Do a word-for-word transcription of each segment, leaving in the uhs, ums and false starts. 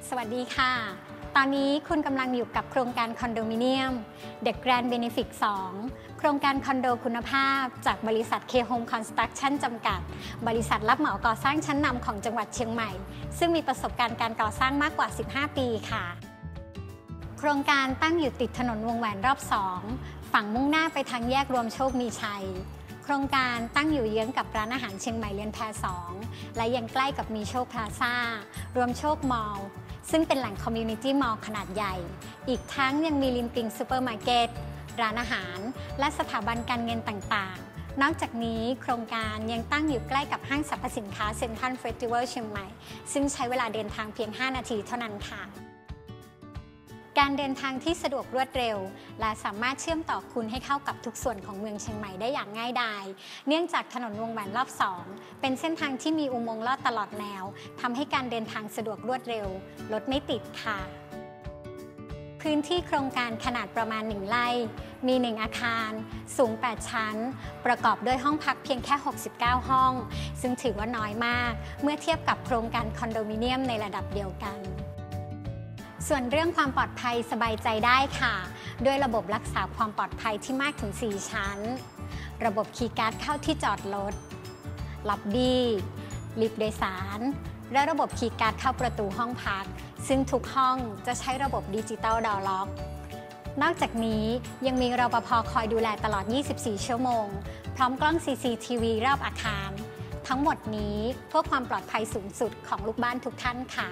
สวัสดีค่ะตอนนี้คุณกำลังอยู่กับโครงการคอนโดมิเนียม The Grand Benefit สองโครงการคอนโดคุณภาพจากบริษัท K Home Construction จำกัดบริษัทรับเหมาก่อสร้างชั้นนำของจังหวัดเชียงใหม่ซึ่งมีประสบการณ์การก่อสร้างมากกว่า สิบห้า ปีค่ะโครงการตั้งอยู่ติดถนนวงแหวนรอบสองฝั่งมุ่งหน้าไปทางแยกรวมโชคมีชัยโครงการตั้งอยู่เยื้องกับร้านอาหารเชียงใหม่เรือนแพสองและยังใกล้กับมีโชคพลาซ่ารวมโชคมอลล์ซึ่งเป็นแหล่งคอมมูนิตี้มอลล์ขนาดใหญ่อีกทั้งยังมีลินปิงซูเปอร์มาร์เก็ตร้านอาหารและสถาบันการเงินต่างๆนอกจากนี้โครงการยังตั้งอยู่ใกล้กับห้างสรรพสินค้าเซ็นทรัลเฟสติวัลเชียงใหม่ซึ่งใช้เวลาเดินทางเพียงห้านาทีเท่านั้นค่ะการเดินทางที่สะดวกรวดเร็วและสามารถเชื่อมต่อคุณให้เข้ากับทุกส่วนของเมืองเชียงใหม่ได้อย่างง่ายดายเนื่องจากถนนวงแหวนรอบสองเป็นเส้นทางที่มีอุโมงค์ลอดตลอดแนวทำให้การเดินทางสะดวกรวดเร็วรถไม่ติดค่ะพื้นที่โครงการขนาดประมาณหนึ่งไร่มีหนึ่งอาคารสูงแปดชั้นประกอบด้วยห้องพักเพียงแค่หกสิบเก้าห้องซึ่งถือว่าน้อยมากเมื่อเทียบกับโครงการคอนโดมิเนียมในระดับเดียวกันส่วนเรื่องความปลอดภัยสบายใจได้ค่ะด้วยระบบรักษาความปลอดภัยที่มากถึงสี่ชั้นระบบคีย์การ์ดเข้าที่จอดรถล็อบบี้ลิฟต์โดยสารและระบบคีย์การ์ดเข้าประตูห้องพักซึ่งทุกห้องจะใช้ระบบดิจิตอลดอร์ล็อกนอกจากนี้ยังมีรปภ.คอยดูแลตลอดยี่สิบสี่ชั่วโมงพร้อมกล้อง ซี ซี ที วี รอบอาคารทั้งหมดนี้เพื่อความปลอดภัยสูงสุดของลูกบ้านทุกท่านค่ะ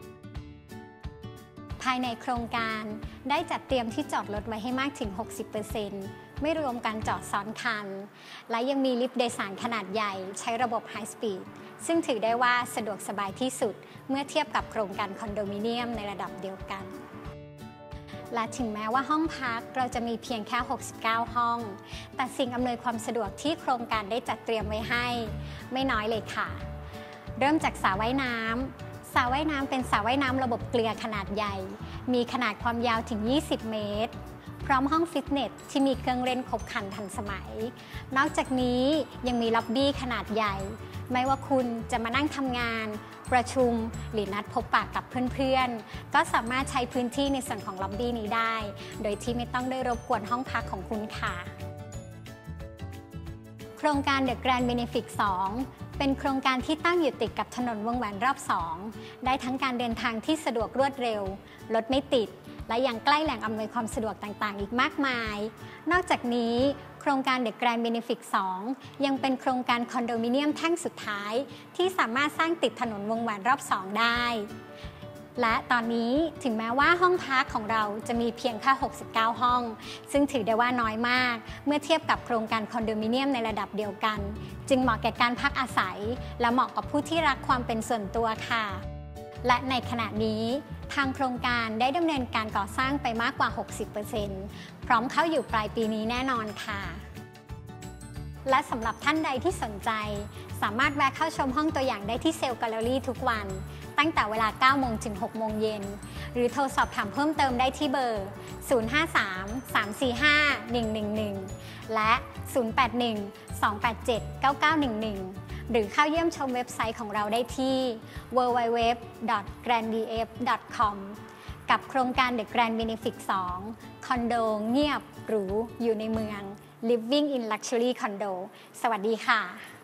ภายในโครงการได้จัดเตรียมที่จอดรถไว้ให้มากถึง หกสิบเปอร์เซ็นต์ ไม่รวมการจอดซ้อนคันและยังมีลิฟต์โดยสารขนาดใหญ่ใช้ระบบไฮสปีดซึ่งถือได้ว่าสะดวกสบายที่สุดเมื่อเทียบกับโครงการคอนโดมิเนียมในระดับเดียวกันและถึงแม้ว่าห้องพักเราจะมีเพียงแค่หกสิบเก้าห้องแต่สิ่งอำนวยความสะดวกที่โครงการได้จัดเตรียมไว้ให้ไม่น้อยเลยค่ะเริ่มจากสระว่ายน้ำสระว่ายน้ำเป็นสระว่ายน้ำระบบเกลือขนาดใหญ่มีขนาดความยาวถึงยี่สิบเมตรพร้อมห้องฟิตเนสที่มีเครื่องเล่นครบครันทันสมัยนอกจากนี้ยังมีล็อบบี้ขนาดใหญ่ไม่ว่าคุณจะมานั่งทำงานประชุมหรือนัดพบปะกับเพื่อนๆก็สามารถใช้พื้นที่ในส่วนของล็อบบี้นี้ได้โดยที่ไม่ต้องได้รบกวนห้องพักของคุณค่ะโครงการ The Grand Benefit สองเป็นโครงการที่ตั้งอยู่ติดกับถนนวงแหวนรอบสองได้ทั้งการเดินทางที่สะดวกรวดเร็วรถไม่ติดและยังใกล้แหล่งอำนวยความสะดวกต่างๆอีกมากมายนอกจากนี้โครงการ The Grand Benefit สองยังเป็นโครงการคอนโดมิเนียมแท่งสุดท้ายที่สามารถสร้างติดถนนวงแหวนรอบสองได้และตอนนี้ถึงแม้ว่าห้องพักของเราจะมีเพียงแค่หกสิบเก้าห้องซึ่งถือได้ว่าน้อยมากเมื่อเทียบกับโครงการคอนโดมิเนียมในระดับเดียวกันจึงเหมาะแก่การพักอาศัยและเหมาะกับผู้ที่รักความเป็นส่วนตัวค่ะและในขณะนี้ทางโครงการได้ดำเนินการก่อสร้างไปมากกว่า หกสิบเปอร์เซ็นต์ พร้อมเข้าอยู่ปลายปีนี้แน่นอนค่ะและสำหรับท่านใดที่สนใจสามารถแวะเข้าชมห้องตัวอย่างได้ที่เซลล์แกลเลอรี่ทุกวันตั้งแต่เวลา เก้าโมง ถึง หกโมง เย็นหรือโทรสอบถามเพิ่มเติมได้ที่เบอร์ ศูนย์ ห้า สาม สาม สี่ ห้า หนึ่ง หนึ่ง หนึ่ง และ ศูนย์ แปด หนึ่ง สอง แปด เจ็ด เก้า เก้า หนึ่ง หนึ่ง หรือเข้าเยี่ยมชมเว็บไซต์ของเราได้ที่ ดับเบิลยู ดับเบิลยู ดับเบิลยู ดอท แกรนด์ ดี เอฟ ดอท คอม กับโครงการ The Grand Benefit สอง คอนโดเงียบหรูอยู่ในเมือง Living in Luxury Condo สวัสดีค่ะ